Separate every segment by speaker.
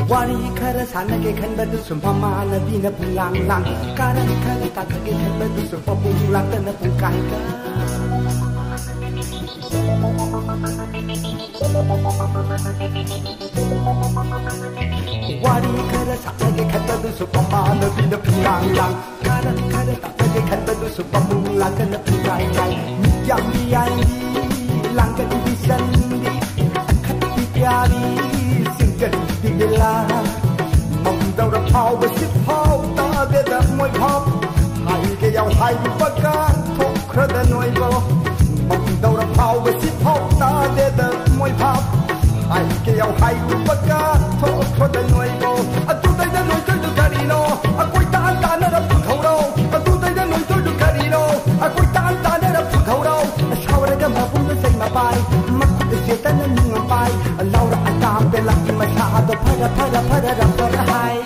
Speaker 1: Wari khara sanage khanbadu sumpamana dina pulang lang Karani khara takage khanbadu sumpapung lang tana pungkai ka Wari khara sanage khanbadu sumpamana dina pulang lang Karani khara takage khanbadu sumpapung lang tana pungkai ka Mijam diani lang ka dibisandi Khati pyari singkat digila mong daw ra phao ba sip phao ta de da moi phao hai ke yaw hai ba ka thok khra da noi bo mong daw ra phao ba sip phao ta de da moi phao hai ke yaw hai ba ka thok khra da noi bo atu dai da noi tu kari no a koi ta ta na ra pu thau ro atu dai da noi tu kari no a koi ta ta na ra pu thau ro shawra ga ma pu sai ma pai mak de se ta na ni ma pai laura atam pe la ki ma sa do phara phara phara ra phara hai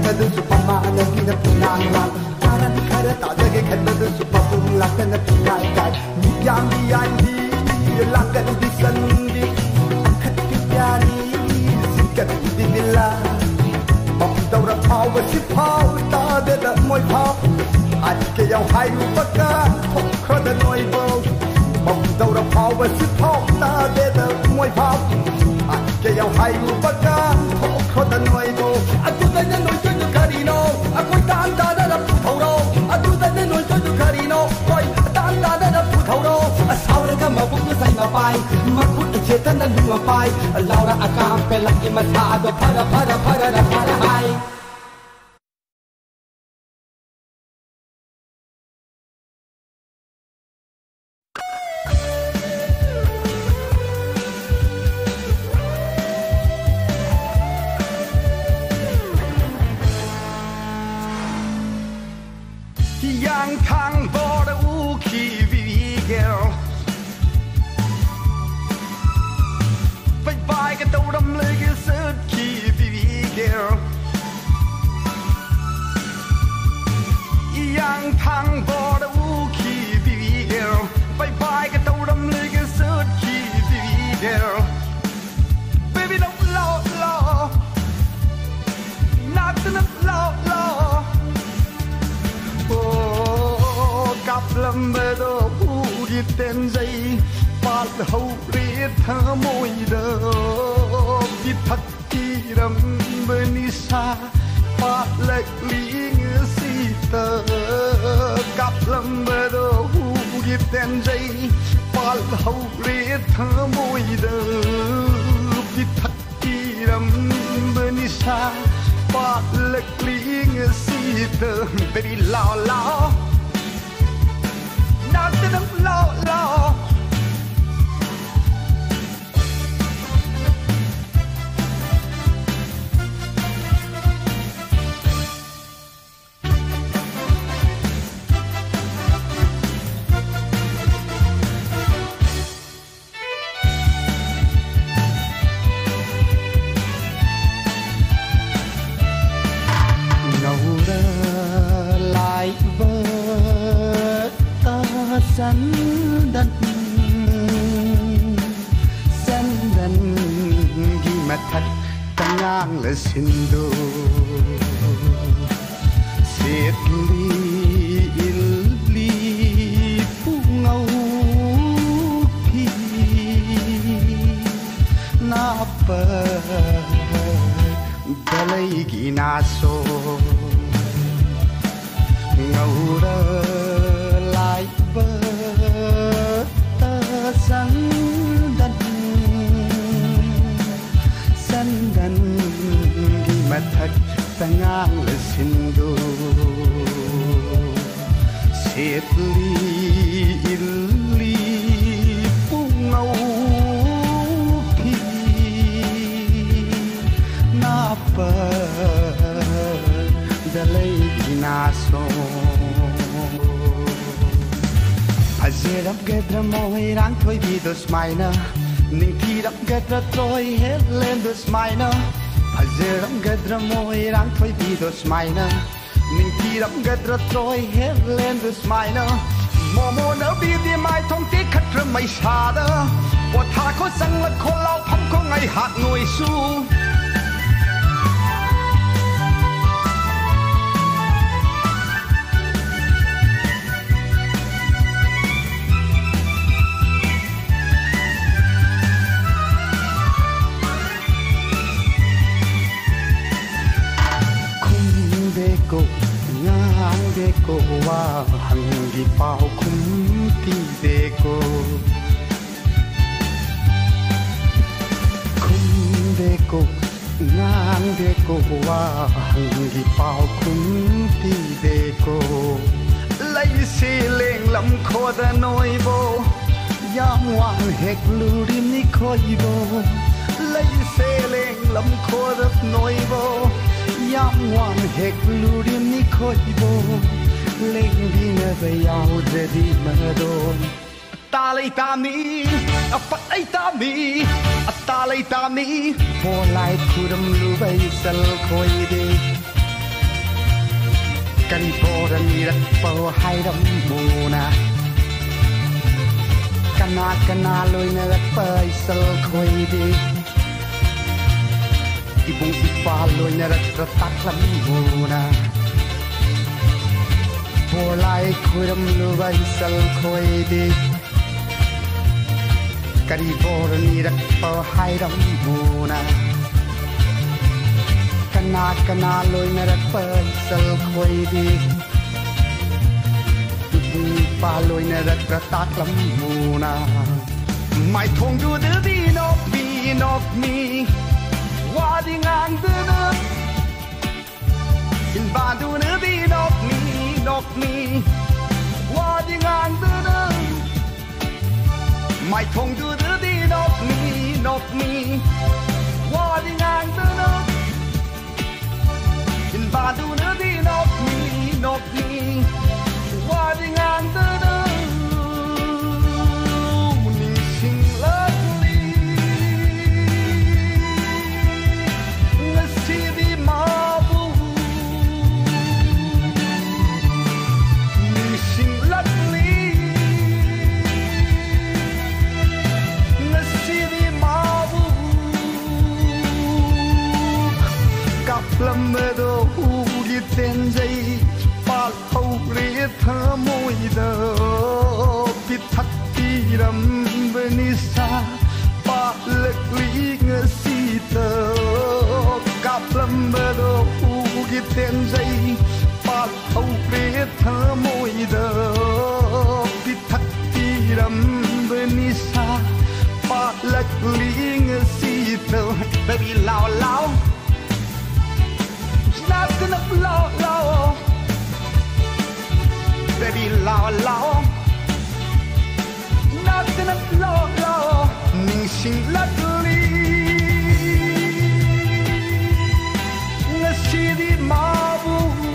Speaker 1: खतदुसु पमाना बिना पिनांग लांग कारण खरा ताजगे खतदुसु पपुंग लाकन पिनाई काय मियां मियाई लाकन दिसंदी खत्ती प्यारी सिकत दिला bom đầu ra pháo và ship pháo ta để đợi môi pháo anh kêu nhau hai người bất cả không có để nói vô bom đầu ra pháo và ship pháo ta để đợi môi pháo anh kêu nhau hai người bất cả không có để nói vô anh tu tay nên nói cho tôi carino anh quay tan ta đã đập thầu đâu anh tu tay nên nói cho tôi carino quay tan ta đã đập thầu đâu sao đây các mà cũng cứ say mà bay mà cũng chết thân nên đừng mà bay lao ra akam pe lagi mà tha do para hai
Speaker 2: yang thang bo da u ki vi girl bye bye cái tàu đâm lê cái sớt ki vi girl yang thang bo da u ki vi girl bye bye cái tàu đâm lê cái sớt ki vi girl baby don't law not enough law cặp lâm bê đô hú đi tên dây phát hậu riết thơ môi đơ đi thật chi đâm bê ni xa phát lệch lý ngư si tơ cặp lâm bê đô hú đi tên dây phát hậu riết thơ môi đơ đi thật chi đâm bê ni xa phát lệch lý ngư si tơ baby lao lao not enough law Sandan gimatat tangang le sindo setli illi pungau ki napa dalai ginaso ngaura lai sandan gimatak tangang le sindo setli illi pungau ki napa dalai ginaso Azirap gedra moy rang thoi bi dos maina ning thirap gedra troi het len dos maina Azirap gedra moy rang thoi bi dos maina ning thirap gedra troi het len dos maina Momo na bi di mai thong ti khatra mai sa da wa tha ko sang la ko lau pham ko ngai hat ngoi su ngang de ko wa hang gi pao khum ti de ko khum de ko ngang de ko wa hang gi pao khum ti de ko lai se leng lam kho da noi bo yam wan hek lu rim ni khoi bo lai se leng lam kho da noi bo yam wan hek lurim ni khoi bo leng di na ba yaw de di ma don ta lai ta mi a pat ai ta mi a ta lai ta mi for lai khuram lu bai sal khoi de Kari boran nirat po hairam muna Kana loy narat pay sal koy di Ibong ipa loy narat rataklam muna Bolay kuram lubay sal koy di Kari boran nirat po hairam muna Kana loy narat pay sal koy di Pa loy narat rataklam muna Mai thong du de di nok mi Wa di ngang de de In ba du de di nok mi Wa di ngang de de Mai thong du de di nok mi Wa di ngang de de In ba du de di nok mi Wa di ngang de de Ning sing lat li Ngasi di mabu Ning sing lat li Ngasi di mabu Cặp lâm do hu di tên dây Pal hau riết thơ môi đờ Bít thắt ti râm benisa Pa lực lý ngơ si tờ Cặp lâm đô hù ghi tên dây Pal hau riết thơ môi đờ Bít thắt ti râm benisa Pa lực lý ngơ si tờ Baby lao lao Nothing up low low Baby lao lao Nothing up low low Ning sing lat li Ngasi di mabu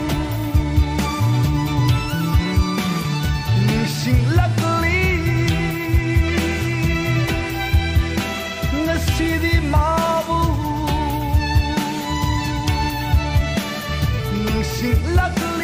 Speaker 2: Ning sing lat li Ngasi di mabu Ning sing lat li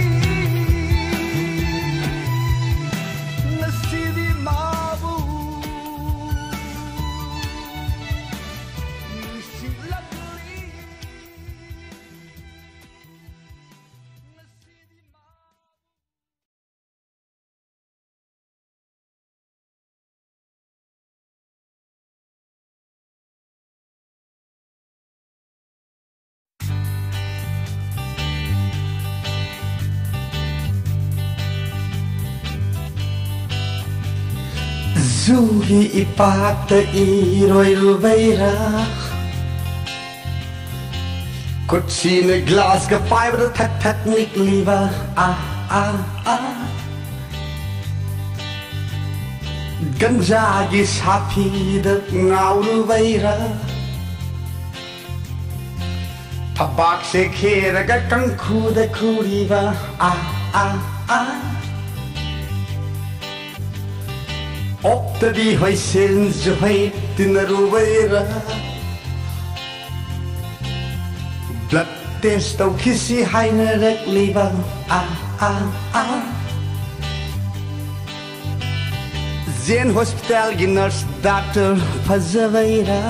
Speaker 1: Zuhi ipata iroy rubeira Kutsi na glass ka fiber tat nikliva Ganja gi sapi da ngau rubeira Tabak se khera ka kangku da kuriva Opta di hoy sins jo hoy tinarubeira Blood test au kisi haina rek liva Zen hospital gi nurse doctor pazaveira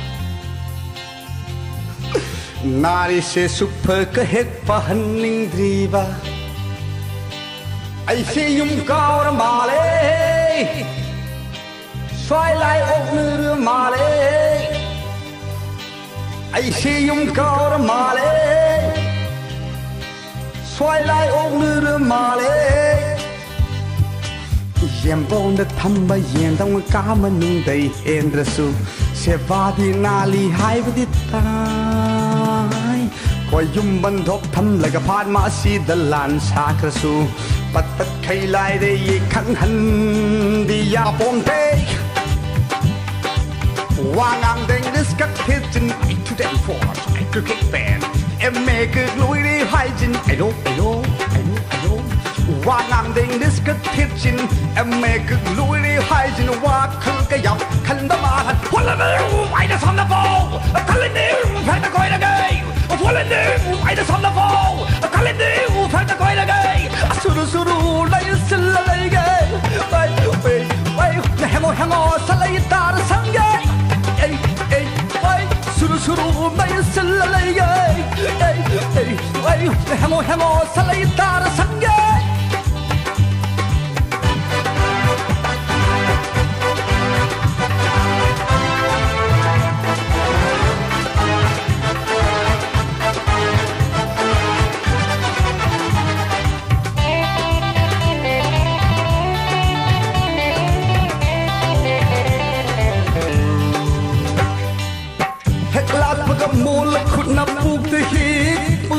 Speaker 1: Nari se super ka het pahaning driva Ai se yum kaur male Xoay lại ốc nửa mà lê Ai xê yung cao ra mà lê Xoay lại ốc nửa mà lê Yem bông đã thăm bà yem tông cá mà nung đầy hên ra su Sẽ va đi nà lì hai với đi tai Qua yung bần thốc thăm lại cái phát mã si đà lan xa ra su Bắt bắt khay lại đây khăn hân đi ya bông tê Wang ang ding this cut kitchen I to them for I could kick band and make it Louis hygiene I know Wang ang ding this cut kitchen and make it Louis hygiene walk cái dọc khăn đó mà thành huấn luyện viên ai đã xong là vô khăn lên đi phải ta coi là gay huấn luyện viên ai đã xong là vô khăn lên đi phải ta coi là hango salay tar sangay ay ay ay suru suru may salalay ay ay ay hango salay tar sangay mul khut na puk te hi pu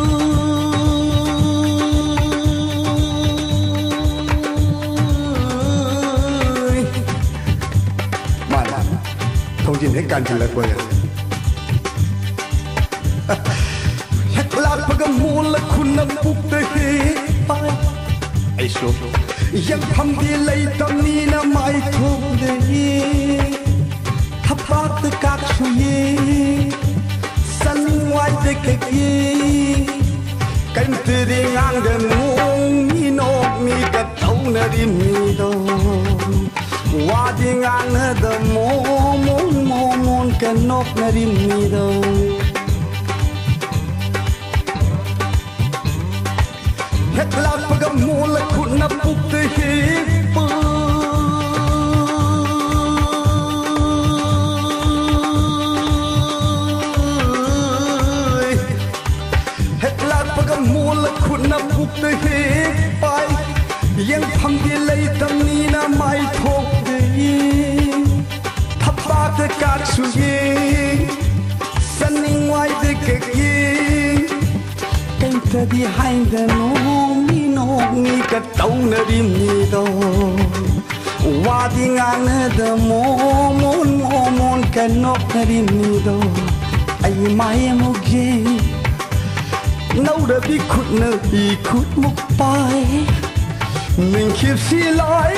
Speaker 1: mana thông tin hết can chừng lại quay hek lat pa mul khut na puk te hi pa ai so yang pham di lei tam ni na mai thuk de hi thap ta kak su ye sân ngoài de ke ki kan te de ngang de mong mi no mi ka tau na di mi do wa di ngang na de mon ka nok na di mi do het la pa ga mo la khut na puk te hi pu mul khut na puk te hi pai yang pham di lei tam ni na mai thok de thapa te kak su ye saning wai de ke ye kan ta di hai de no mi ka tau na di mi do wa di ngang na de mon ka nok na di mi do ai mai mo ge nâu đã bị khut nợ bị khut mục bài mình khiếp xì lại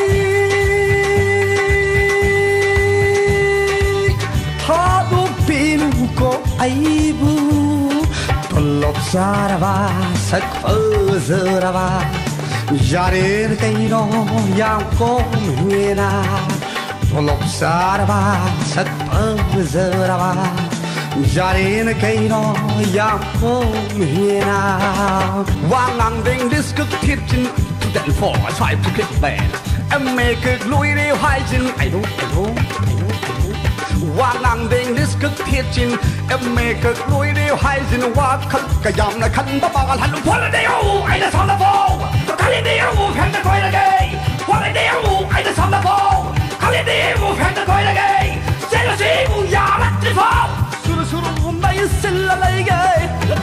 Speaker 1: tha đúc pin có ai bu tuần lộc xa ra ba sắc phơ giờ ra ba gia đến cây nó yang có người na tuần lộc xa ra ba sắc phơ giờ ra ba gia đình cây nó yang không hiền nào vang ngang đinh disco kitchen then for I try to get bad and make it lui đi hai chân I know vang ngang đinh disco kitchen and make it lui đi hai chân wa khăn cái yam là khăn ba ba khăn luôn phải đi ô ai đã xong là vô cái đi ô khăn đã coi là gay phải đi ô ai đã xong là vô cái đi ô khăn đã coi là gay sẽ là gì cũng ya là đi vào suru mai salalay gay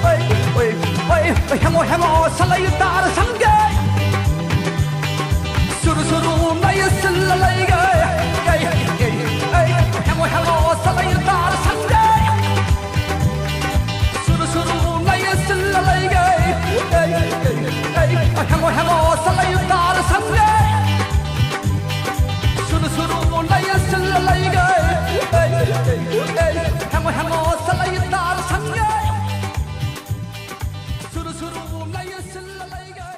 Speaker 1: oi hango salay tar sangay suru mai salalay gay hango salay tar sangay suru mai salalay gay hango salay tar sangay suru mai salalay gay hango salay tar sangay suru mai salalay gay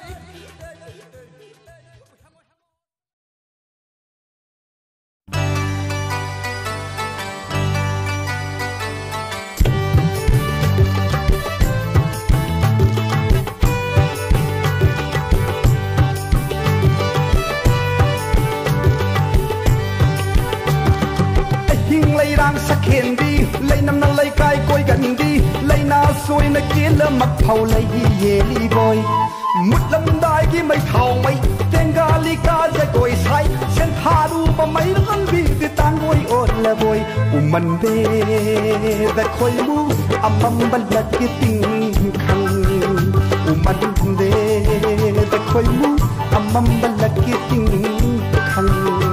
Speaker 1: sắc hiền đi lấy năm năm lấy cay cối gần đi lấy na xuôi na kia lơ mặc phâu lấy ye li boy mút lâm đai kia mấy thầu mấy tên ga li ca dây cối say sen tha du mà mấy nó ăn bị thì tan boy ôn là boy mình về đã khơi mu âm bật lật kia tình khăng mình về đã khơi mu âm bật lật kia tình khăng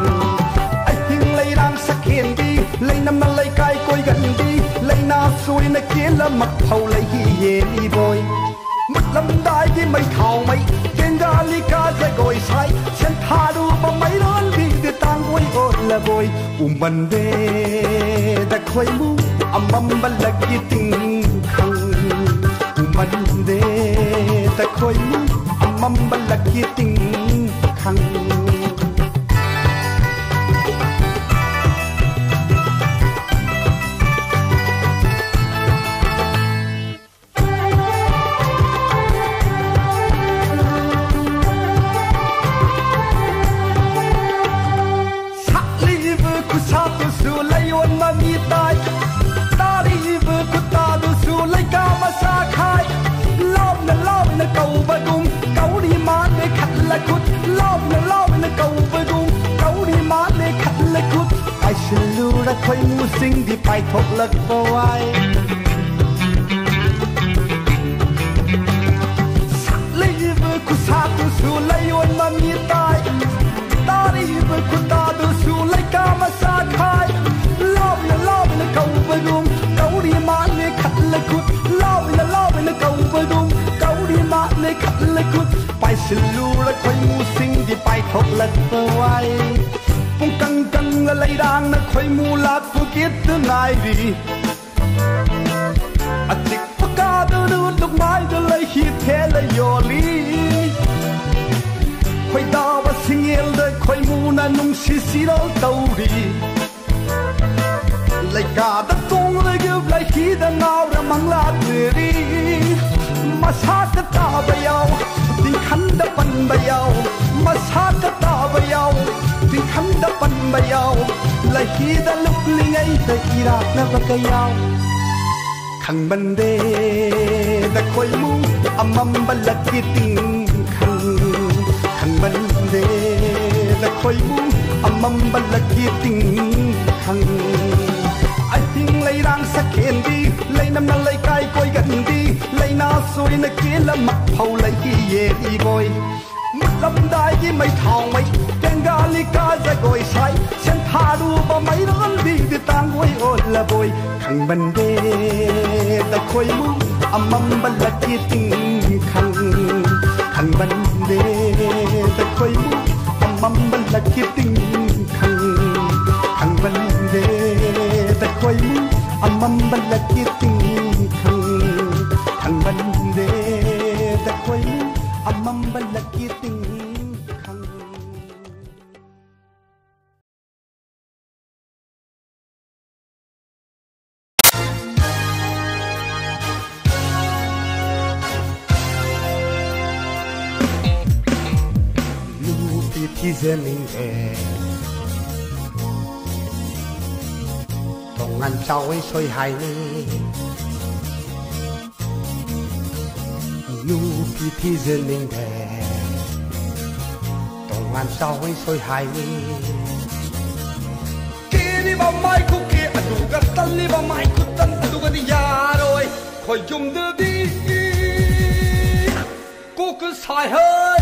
Speaker 1: sắc hiền đi lấy năm năm lấy cay cối gần đi lấy na xuôi na kia là mặc phâu lấy ye li boy mất lâm đai kia mấy thầu mấy tên ga li ca dây cối say sen tha du mà mấy nó bị thì tan boy ôn là boy mình về đã khơi mu âm bật lật kia tình khăng mình về đã khơi mu âm bật lật kia tình khăng cầu bờ đung cầu đi má để khát là cút lao na cầu bờ đung cầu đi má để khát là cút ai xin lưu ra khơi mu sinh đi bài thốt lật vào ai lấy vừa cút sát tu su lấy ôn mà mi tai ta đi vừa cút ta tu su lấy ca mà sa khai lao na cầu bờ đung cầu đi má để khát là cút lao na cầu bờ đung cầu đi má để khát là cút bài xin lưu ra khơi mu sinh đi bài thốt lật vào ai phong căng là lấy đang na khơi mu lạc phụ kiết tương lai đi a tích phá ca đưa lúc mai đưa lấy khi thế là yoli khơi đào và sinh yêu đời khơi mu na nung xì đó tàu đi lấy cả đất tung lấy gấp lấy khi đã ngao ra mang lá tươi đi mà sát đất ta bây giờ tình khăn đã bận bây giờ mà sát đất ta bây giờ tình khăn đã bận bây giờ lấy khi đã lúc linh ấy ta ira na bakayao khăn bần đê đã khơi mu amam balaki tình khăn bần đê đã khơi mu amam balaki tình khăn ai tiếng lấy đang sắc khen đi lấy năm năm lấy cay coi gần đi lấy na xuôi na kia là mặt hầu lấy kia về đi bồi mất lâm đai với mây thòng mây đen gà li ca ra gọi say sen tha đu ba mấy đó đi đi tang quay ôn là bồi khăn bần đê ta khơi mu amam ban là kia tình khăn khăn bần đê ta khơi mu amam ban là kia tình khăn khăn bần đê ta khơi mu amam ban là kia tình khăn khăn bần đê ta khơi mu amam ban là kia tình khăn thì dân mình về đồng ăn cháu ấy xôi hai nê nu thì dân mình về đồng ăn cháu ấy xôi hai nê kia đi vào mai khúc kia anh đủ gắt tân đi vào mai khúc tân anh đủ gắt đi già rồi khỏi dùng đưa đi cô cứ xài hơi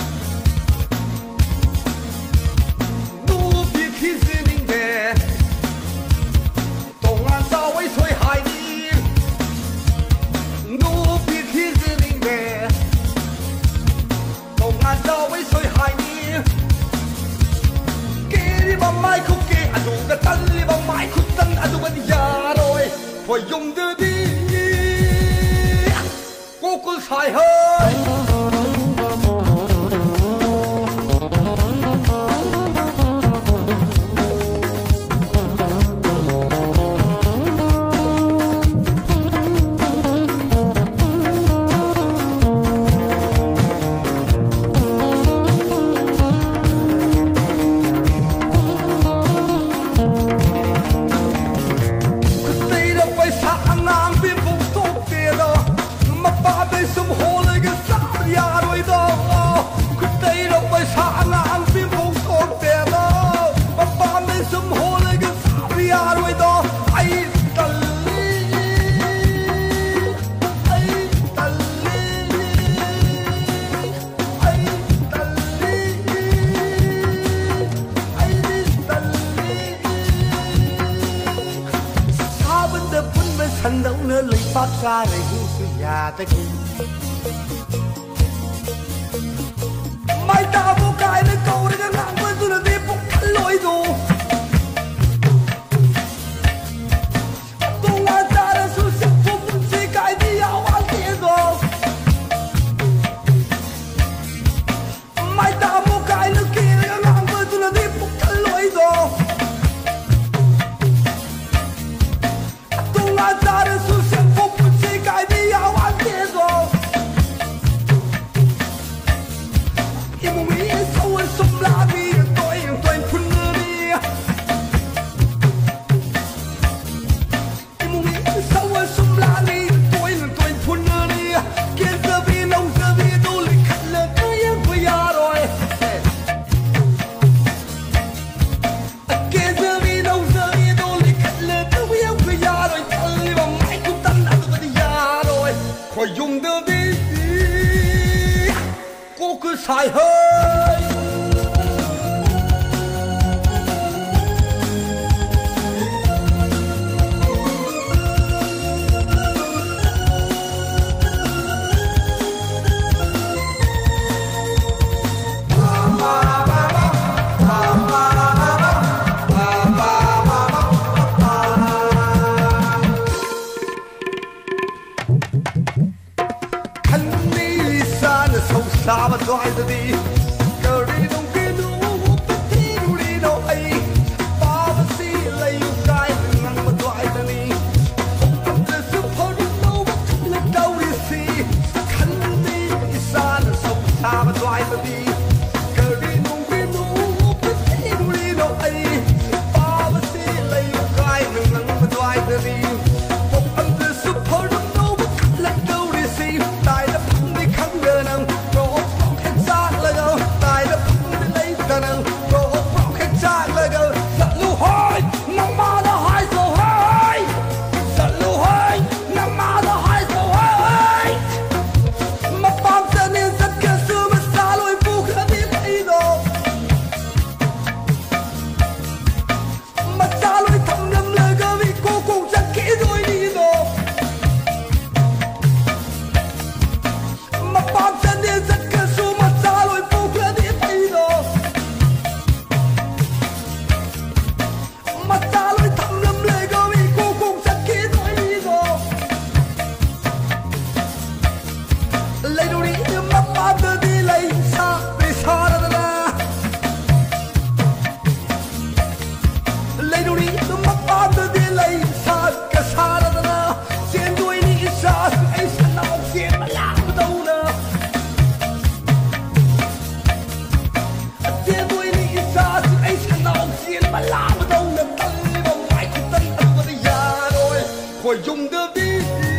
Speaker 1: khi dân mình về đồng an sao ấy xôi hai đi nụ biết khi dân mình về đồng an sao ấy xôi hai đi kia đi bằng mai khúc kia anh đủ cái tân đi bằng mai khúc tân anh đủ cái già rồi phải dùng đưa đi cô cứ xài hơi thân đấu nữa lấy phát ra để hưu sự nhà ta cùng mai ta vô cái nó cầu để cái ngang với tôi là đi phục cắn lối dù tôi ngã ra là sự sức phục chỉ cái đi áo ăn tiền rồi mai ta vô cái nó kia để cái ngang với tôi là đi phục cắn lối rồi tôi ngã ra là sự sức phục chỉ cái đi áo ăn tiền rồi sai hơi Saba toai da di, kari dong kinu, pati uri no ai, baba si lay kai ngang ma toai da ni, am the support no la dau di si, kan di isan so saba toai da di, kari dong kinu, pati uri no ai, baba si lay kai ngang ma toai da ni, am the support no la dau di si, tai da phang di khang de nang. Dùng đưa đi,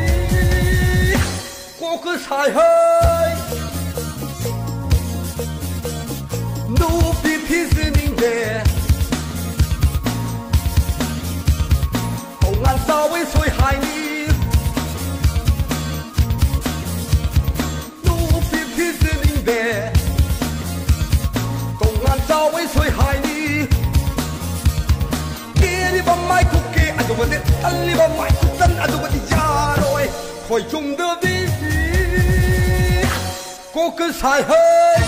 Speaker 1: cô cứ xài hơi, nụ bị thi sinh về, không ăn sao với xuôi hai đi, nụ bị thi sinh về, không ăn sao với xuôi hai đi, kia đi bấm mai cục kia, anh dùng một anh đi bấm mai. Aduh berjaroi, kau jom dewi, kau kesai hai.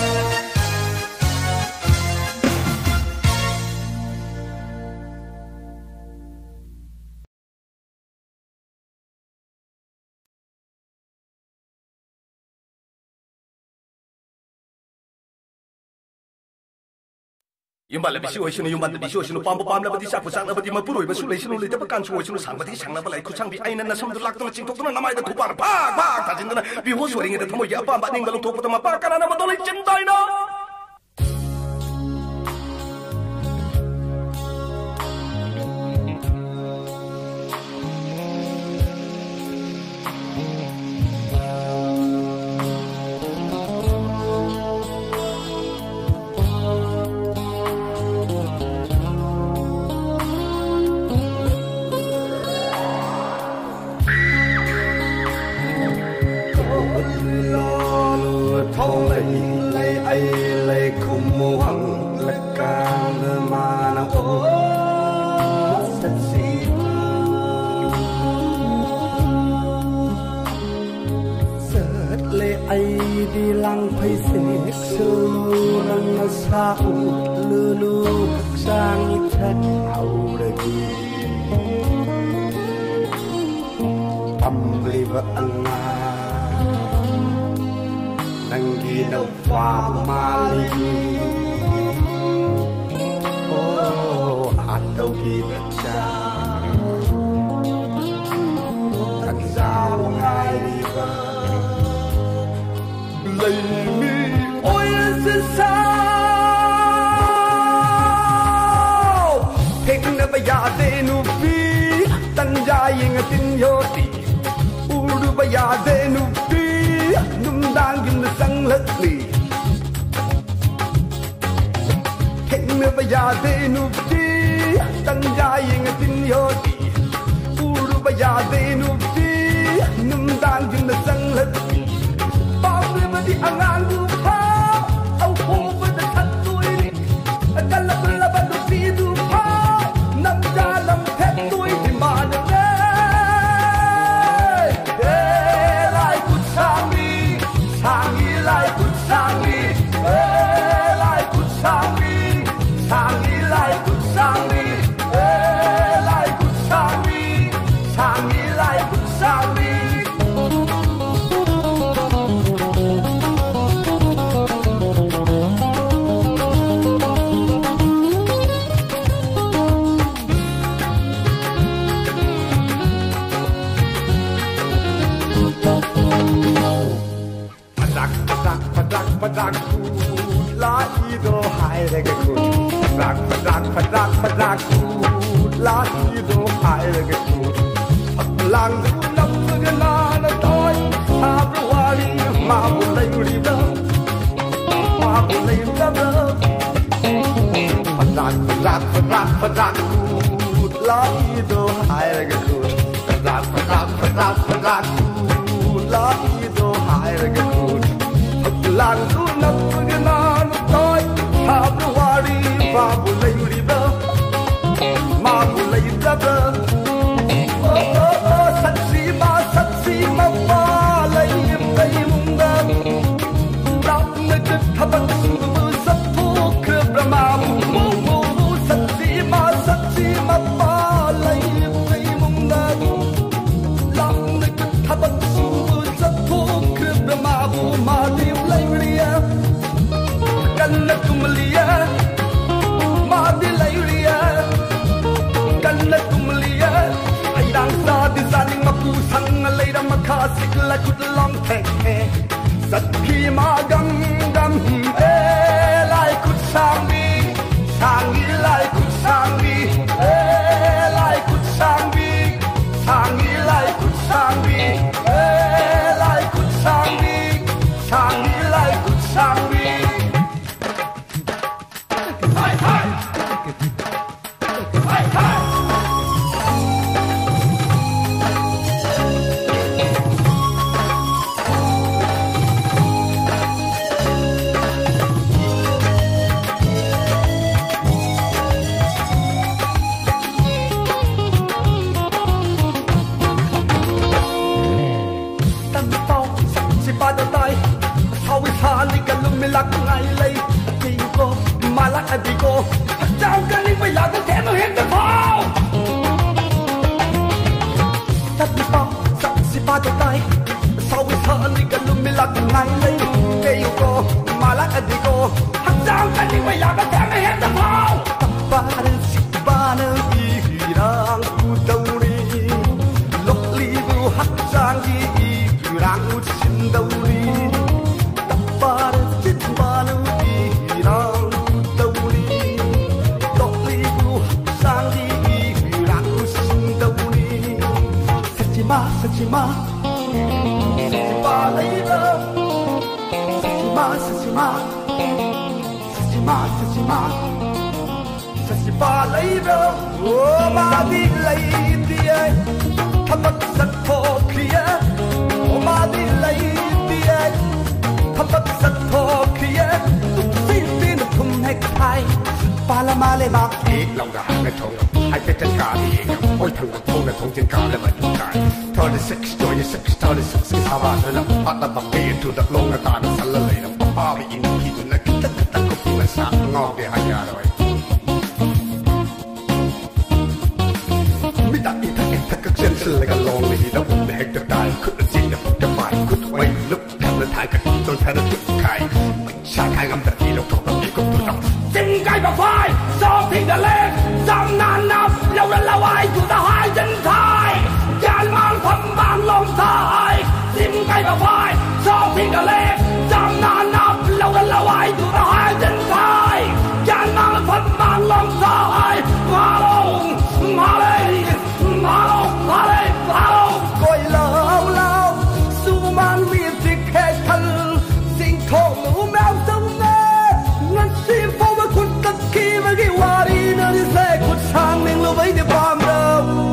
Speaker 1: Yumba lebih sioi sini yumba lebih sioi sini pam pam lebih siapa sang lebih mapurui bersulai sini lebih tepakan sioi sini sang lebih sang lebih kusang bi aina nasam tu lak tu cing tok tu nama itu kupar pak pak tajin tu na bihu suari ini temu ya apa mbak ning dalam tok tu apa karena nama tu cintai na.
Speaker 2: Di lang phai sek selu rang sao lulu sang thật hậu lagi pambeli banga nang di đâu pha mali oh atau kita kan sao ngai đi ba lấy mi ôi xin sao thích nó bây giờ để nu phi tan dài nghe tin yo ti uru bây giờ để nu phi nung đang kim nó sang lật đi thích nó bây giờ để nu phi tan dài nghe tin yo ti uru bây giờ để nu phi nung đang kim nó sang lật đi di angan lupa
Speaker 1: lai cút sang đi, lai cút sang đi, sang đi lai cút sang đi, lai cút sang đi, sang đi lai cút sang đi. Padang food, la ido hai rega food. Padang food, la ido hai rega food. Lang du nam du na na toy, February ma bu lay ri da, ma bu lay da da. Padang food, la ido hai rega food. Padang food, la ido hai rega food. Lang du nam du na na toy, February ma bu lay ri da, ma bu lay da da. Saksi ma ba lay lay mung da, rap na kat thabat su sab thu kra ma mu. Saksi ma ba lay lay mung da, rap na kat thabat su sab thu kra ma mu. Ma di lay riya, kan na tum liya, ma di lay riya, kan na tum liya. Ai dang sa di zaning ma pu sang lay da ma kha sik la kut long thek he. Sat khi ma gam gam lai kut sang đi, sang đi lai kut sang đi, lai kut sang đi, sang đi lai kut sang đi, lai kut sang đi, sang đi lai kut sang đi. Hai hai, hai hai. Lắc ngay lấy tình cô mà lắc anh đi cô chẳng cần đi bây giờ tôi thế nó hết được phao thật bao sắc xì ba cho tay sau khi thở đi cần luôn mới lắc ngay lấy cây cô mà lắc anh đi cô chẳng cần đi bây giờ tôi thế nó hết được phao tập ba đến xịt ba nơi đi đang cu đâu đi lúc ly bu hắt giang đi đang u xin đâu đi Sachima, Sachima later. Sachima later. Oh, my dear lady, come up set for clear. Oh, my dear lady, come up set for clear. Xin tin không hay khai. Palamale ma, ít lòng đã hàng cái thùng, hai cái chân cả đi, ôi thằng một thùng là thùng chân cả là mà chúng ta. 36, 26, 36, cái sao bạn là bắt đầu bằng bia thu đặt lông là ta nó sẵn là lấy nó ba bị in khi tụi nó tất có khi mà sáng ngon để hai nhà rồi. Mấy đại thằng thằng các chân là cái lông này nó cũng để được đại, cứ là gì là cái bài, cứ quay lúc thằng nó thay cái tôi thay nó tự khai, sáng khai ngâm đặt đi lâu thằng nó đi cùng tôi đọc. Chính cái mà phải, sao thì đã lên, dám nan năm, lâu là lâu ai tụi ta hai chân thay. Chán mang phẩm vang lòng thái Xin cây mà phải Sao thì đã lên Dám nan nắp Lâu đến lâu ai tụi ta hai chân thái Chán mang phẩm vang lòng thái Mà lông Mà lên Mà lông Mà lên Mà lông Gọi lâu lâu Su man viên dịch hệ thân Sinh thổ ngũ mèo sông nê Ngân xin phong và khuôn tất khi mà ghi hòa đi Nơi đi xe khuất sang mình lưu với địa bàn đâu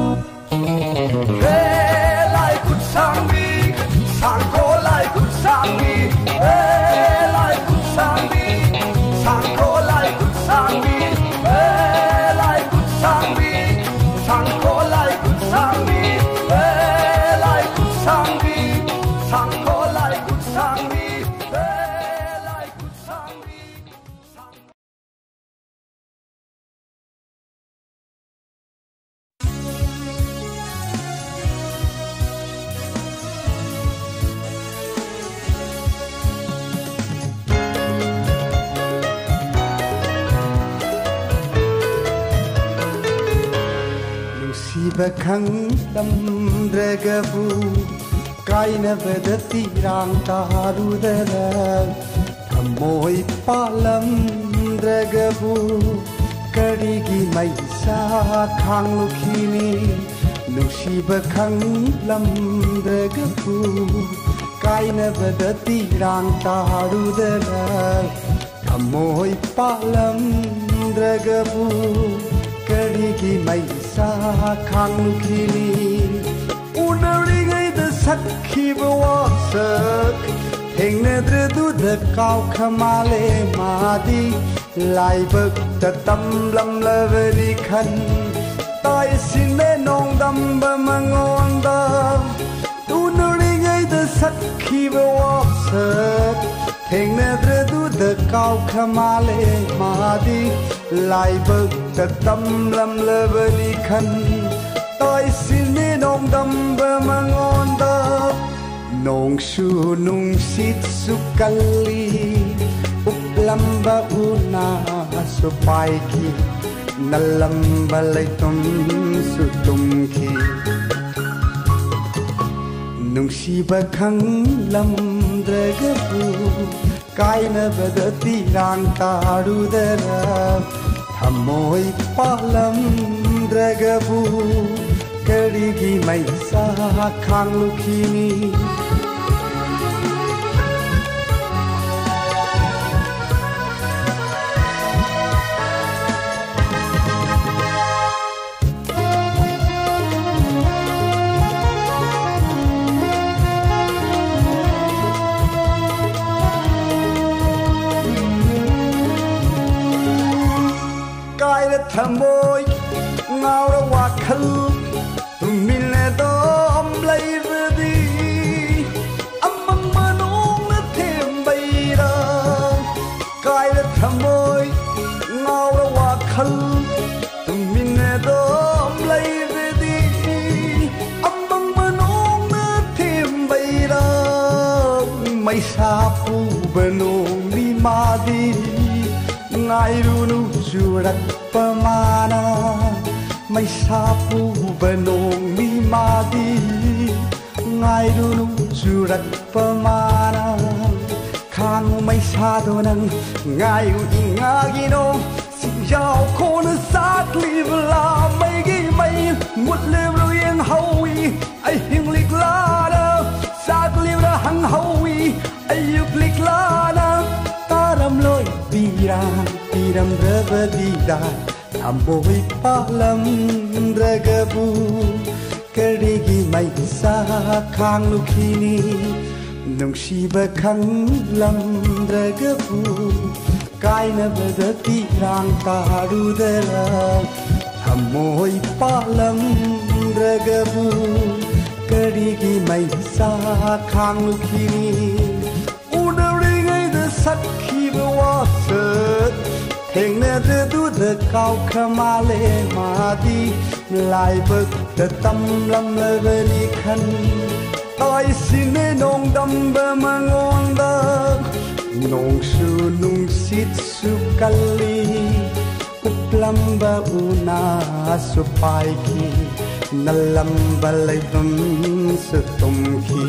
Speaker 1: ꯈꯪꯂꯝꯗ꯭ꯔꯒꯕꯨ ꯀꯥꯏꯅꯕꯗ ꯇꯤꯔꯥꯡ ꯇꯥꯔꯨꯗꯅ ꯊꯃꯣꯏ ꯄꯥꯜꯂꯝꯗ꯭ꯔꯒꯕꯨ ꯀꯔꯤꯒꯤ ꯃꯩꯁꯥ ꯈꯥꯡꯂꯨꯈꯤꯅꯤ ꯅꯨꯡꯁꯤꯕ ꯈꯪꯂꯝꯗ꯭ꯔꯒꯕꯨ ꯀꯥꯏꯅꯕꯗ ꯇꯤꯔꯥꯡ ꯇꯥꯔꯨꯗꯅ ꯊꯃꯣꯏ ꯄꯥꯜꯂꯝꯗ꯭ꯔꯒꯕꯨ ꯀꯔꯤꯒꯤ ꯃꯩꯁꯥ ꯈꯥꯡꯂꯨꯈꯤꯅꯤ 우너링의 삭히버워서 행내들도 가오카말레 마디 라이브다 땀람라베리 칸 따이신내 농담바망온다 우너링의 삭히버워서 행내들도 가오카말레 마디 라이브다 땀람라베리 칸 tôi xin đi nông đâm bờ mang on đơ nông su nung sit su kali up lamba una su pai ki na lamba lai tum su tum ki nung si ba khang lam dra ga bu kai na ba da ti rang ta ru da ra thamoi pa lam dra ga bu Karigi maisa khanglukhini Kai la thamoi ngao ra wa khal Mille dom lấy về đi âm mơ nung nó thêm bay ra cái là thầm môi ngao ra hoa khăn mille dom lấy về đi âm mơ nung nó thêm bay ra mây sa phu bên nung đi ma đi ngay ru nu churat pamana May sapu benong ni madi Ngay dunong surat pamana Kang may sado nang ngayo ingaginong Siyaw ko na sakli wala may gimay Ngut libro yung hawi ay hinglik lana Sakli wala hang hawi ay yuklik lana Taram loy pirang piram rabadidan Amoi palam dragabu Karigi maisa khanglukhini Nungsiba khanglam dragabu Kaina badati rang tarudara Amoi palam dragabu Karigi maisa khanglukhini Udaringai da sakhiba wasat Heng nè đưa đu đợt cao khama lê mà đi lại bực đợt tâm lâm lê về đi khăn tôi xin nê nông đâm bơ mà ngon đơ nông su nung sit su kali up lâm bơ una su pai ki na lâm bơ lê tum su tum ki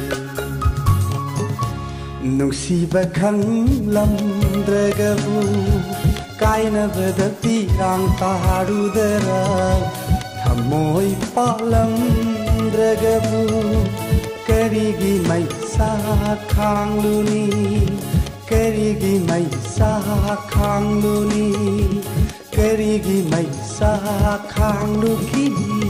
Speaker 1: nung si bơ khăn lâm rê gơ vu Kaina vedati rang tarudara Thamoi palam dragabu Karigi maisa khangluni Karigi maisa khangluni Karigi maisa khanglukini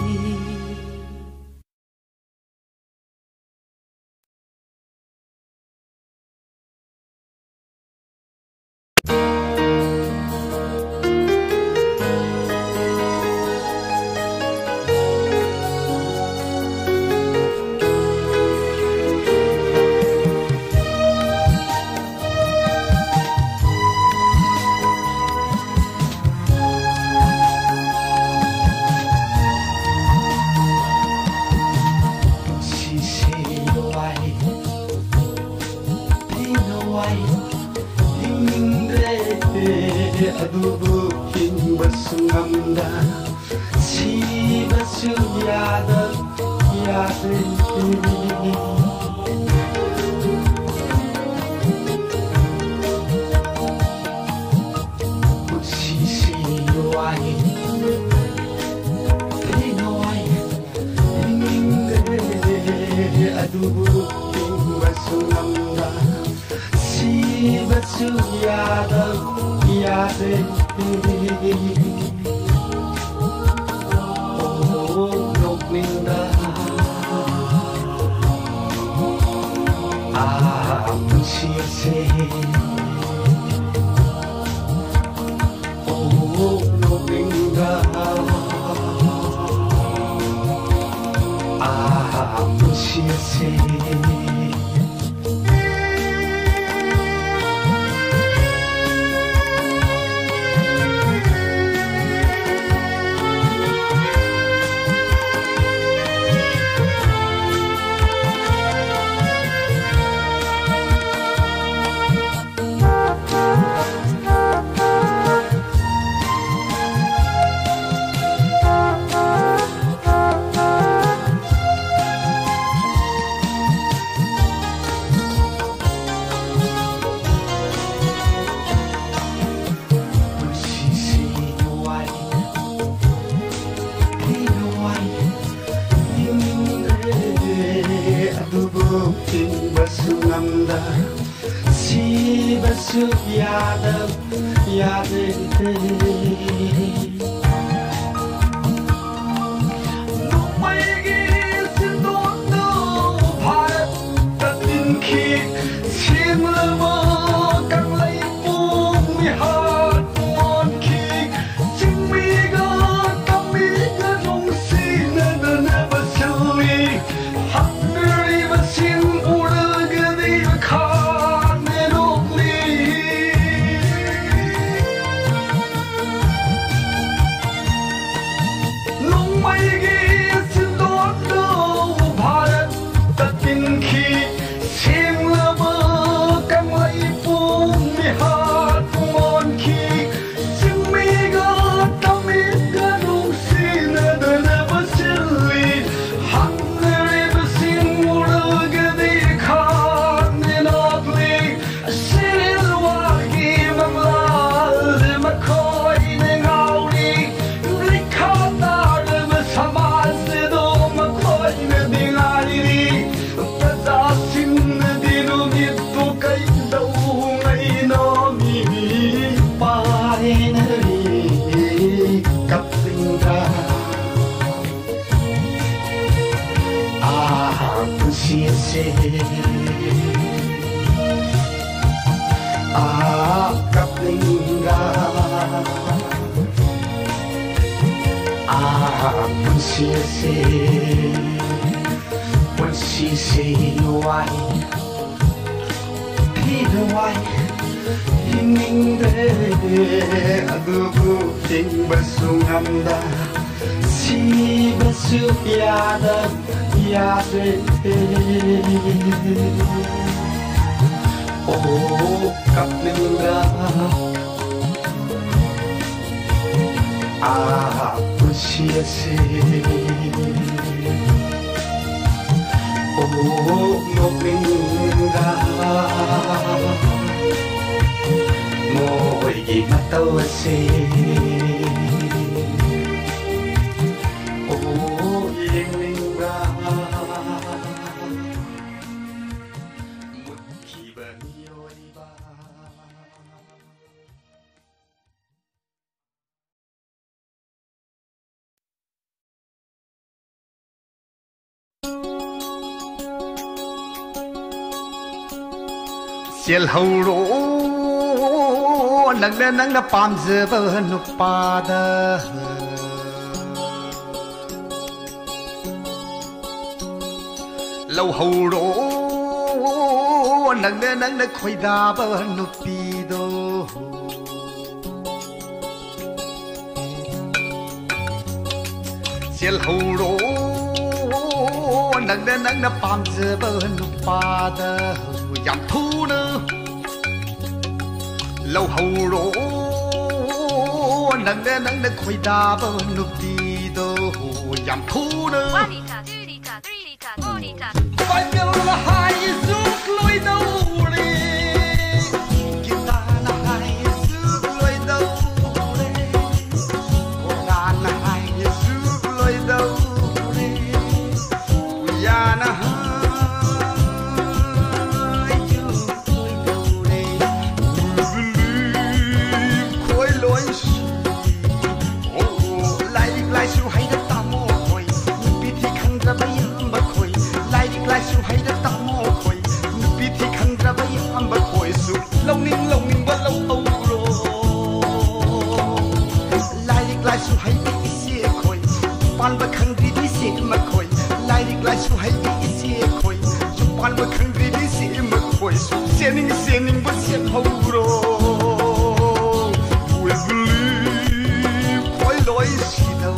Speaker 2: adubu king basungamda si bas
Speaker 1: Sibatsu yada yada Sisi wai Inoi Inginde adubu Ingwasunamda Sibatsu yada yada Minda Appreciate Oh no Minda Appreciate Sibatsu yada yada Numaygi sindono Bharat tatinki Simlama kanglay pumihat monki Singmiga kamiga nung sinadana basili Hungry basin uragadi bakhan merokli Numaygi sindono Bharat tatinki Simlama kanglay pumihat monki Singmiga kamiga nung sinadana basili Hungry basin uragadi khan merokli Silwagi manglal makoy nengauli Rikhatar masamasido makoy nedingari Padasin dinumito kay daungay nomi Parinari kapinga Kaplinga When she say why Peter why Hinginde adubu ting basunganda Sibatsu yada yada Oh kaplinga Appreciate Oh noplinga Mo'y matawasi Oh linglinga Mutkiba niyo iba Siel horo nagna pamzaba nupada Lâu horo nagna khoidaba nupido Siel horo nagna pamzaba nupada Yam thuna Lâu horo nagna khoidaba nupido
Speaker 2: yam thu nơ
Speaker 3: 1 liter 2 liter 3 liter 4 liter
Speaker 2: phải biết là hai giúp lối đâu đi guitar là hai giúp lối đâu đi organ là hai giúp lối đâu đi piano là hai giúp lối đâu đi khối lối lại siêu hay đất ta mồ côi bị thì khăn ra bay âm bạc khôi lại siêu hay đất ta mồ côi bị thì khăn ra bay âm bạc khôi su lâu ninh và lâu âu rồi lại siêu hay bị xia khôi pan bạc khăn đi xia mà khôi lại siêu hay bị xia khôi pan bạc khăn đi xia mà khôi su xia ninh và xia hậu rồi we believe khôi lối xì đâu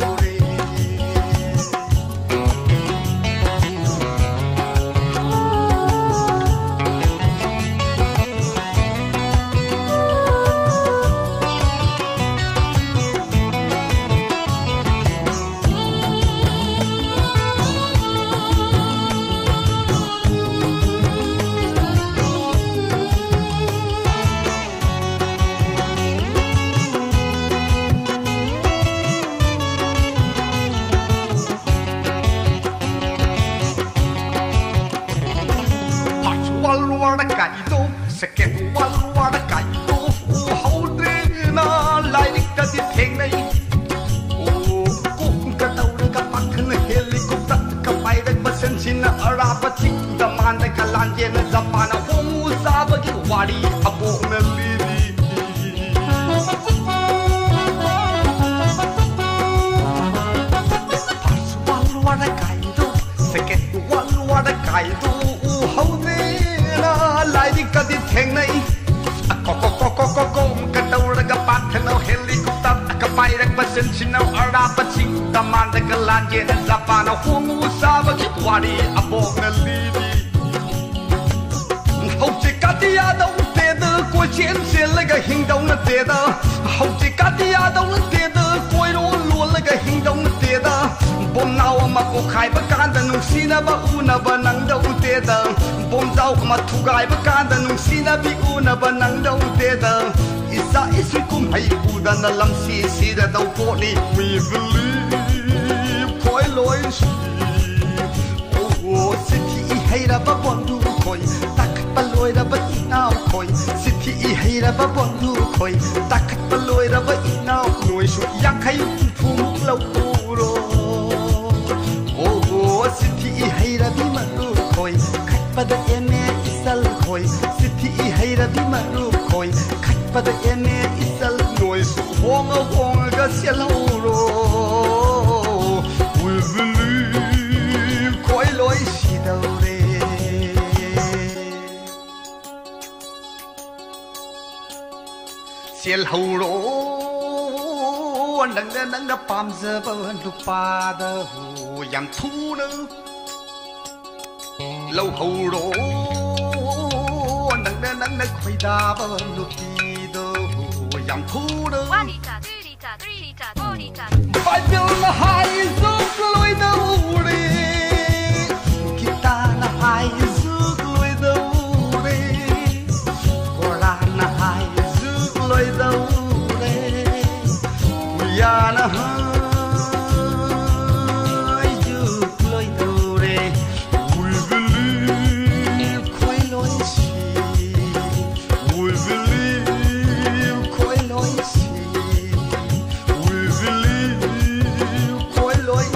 Speaker 2: lam si da dau po ni we believe khoi loi si oh city hay ra ba bon du khoi tak pa loi ra ba i nau khoi city hay ra ba bon du khoi tak pa loi ra ba i nau noi su yak hay phum lau tu ro oh city hay ra bi ma lu khoi khat pa da eme isal khoi city hay ra bi ma lu khoi khat pa da eme isal noi su hong ga sia lau ro we believe khoi loi si đâu re sia lau ro nang da pam giờ ba lu pa da hu yam thu nơ lâu hầu ro nang da khoi da ba lu pi da hu yam thu nơ
Speaker 3: 1 liter 2 liter 3 liter 4 liter
Speaker 2: phải biết là hai giúp lối đâu đi guitar là hai giúp lối đâu đi organ là hai giúp lối đâu đi piano là hai giúp lối đâu đi we believe khoi lối si we believe khoi lối si we believe khoi lối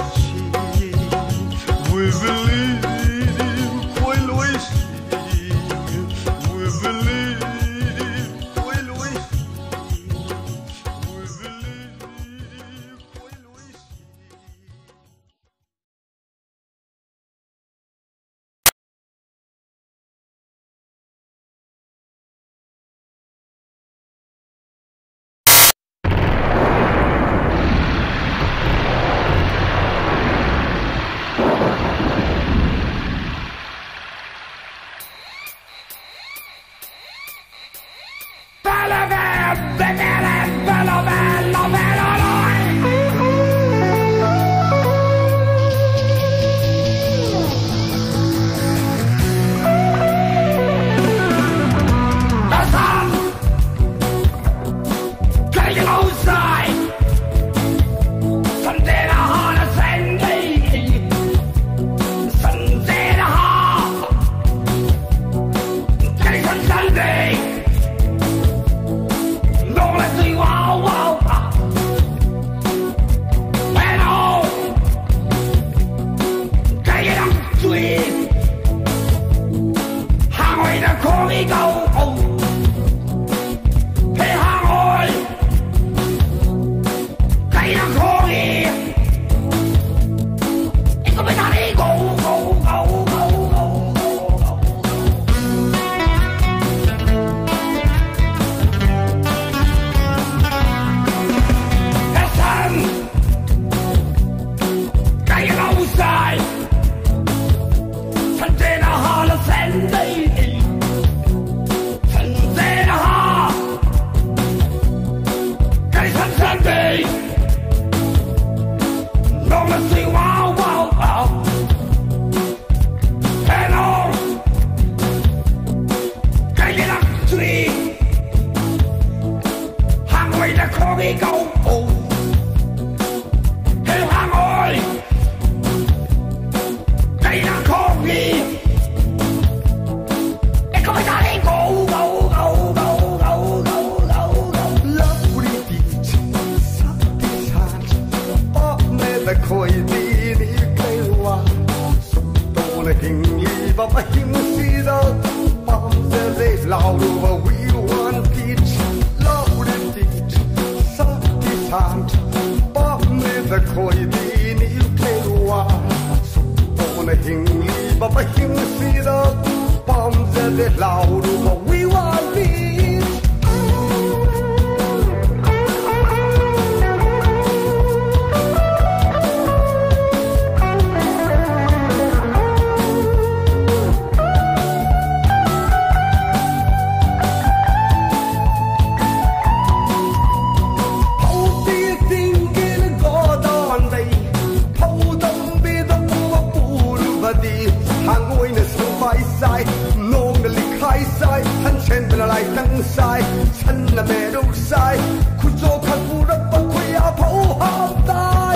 Speaker 1: 你夠傲，向下愛，你能抗議，你個咪打你狗。Khôi đi đi cây hoa, sụp đổ là hình ly và bắt hình xí đâu, bom giờ dễ lao đồ và we want peach, lao đi peach, sắc đi sand, bom là khôi đi đi cây hoa, sụp đổ là hình ly và bắt hình xí đâu, bom giờ dễ lao đồ và we want peach. Lại tăng sai, chân là mẹ đâu sai, khu cho khăn phu đất bắc khuya áo phẫu hao tai.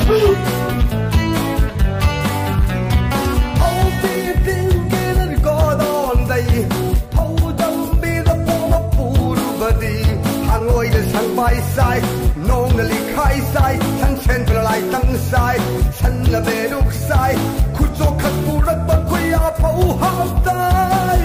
Speaker 1: Phẫu phi tiếng kia nó có đòn đầy, phẫu tâm bi đất phố bắc phu đủ vật đi, hàng ngôi để sang vai sai, nông là lì khai sai, chân chân lại tăng sai, chân là mẹ đâu sai, khu cho khăn phu đất bắc khuya áo phẫu hao tai.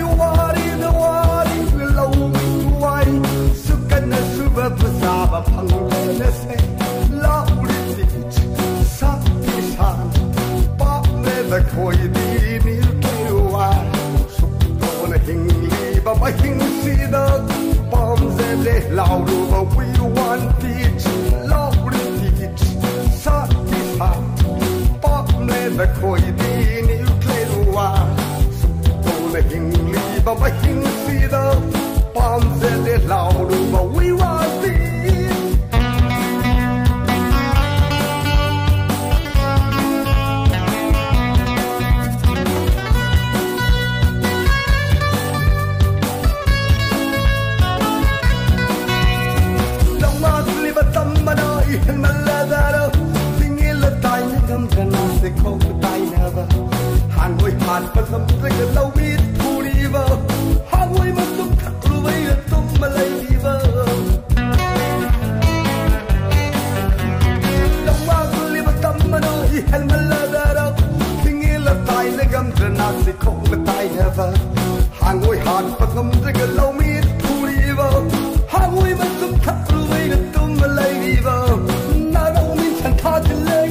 Speaker 1: Pasaba pangana se lauri dich sakishan pa me khoi di ni kewa supona hingli ba ba hing si da bom ze lao do ba we want dich lauri dich sakishan pa me khoi di ni kewa supona hingli ba ba hing si da bom ze lao do ba we want. But some thing is so weird to leave up. How we must look away at some lady. Don't want to live a summer, and my leather up. King in the time, the gums and not the cold, but I never. Hang we hard, but some thing is so weird to leave up. How we must look away at some lady. Not only can touch the leg.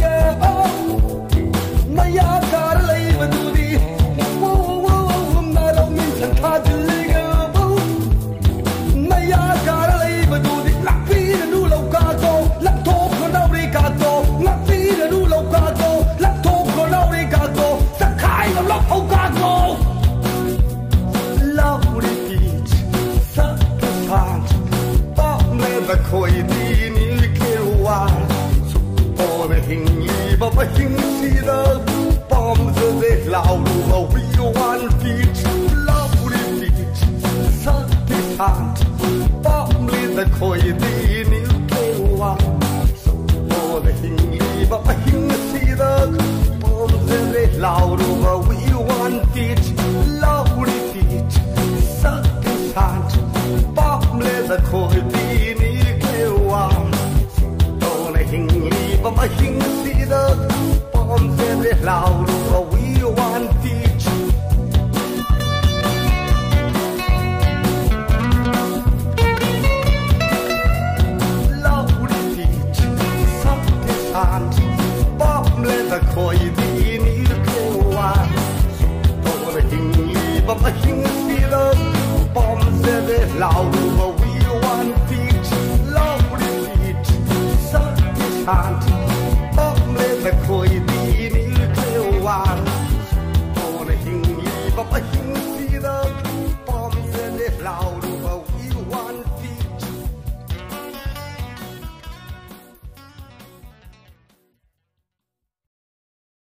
Speaker 1: My yard got a labor to be. Khôi đi ni kewa suppo le hingi ba ba hing si da bom ze de lao lu ba we want beach love beach sa ti hat bom le the khôi đi ni kewa suppo le hingi ba ba hing si da bom ze de lao lu ba we want beach love beach sa ti hat bom le the khôi đi ni but my king see the bombs and the loud but we want beach loud beach something and bomb let the koi di ni kewa but my king but my king see the bombs and the loud but we want beach loud beach something and